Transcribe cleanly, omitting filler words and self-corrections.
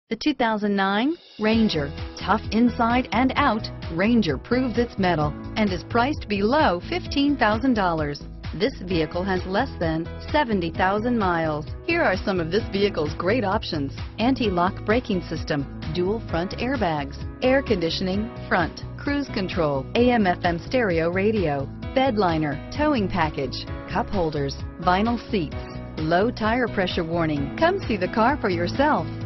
The 2009 Ranger. Tough inside and out, Ranger proves its mettle and is priced below $15,000. This vehicle has less than 70,000 miles. Here are some of this vehicle's great options: anti-lock braking system, dual front airbags, air conditioning, front, cruise control, AM/FM stereo radio, bed liner, towing package, cup holders, vinyl seats, low tire pressure warning. Come see the car for yourself.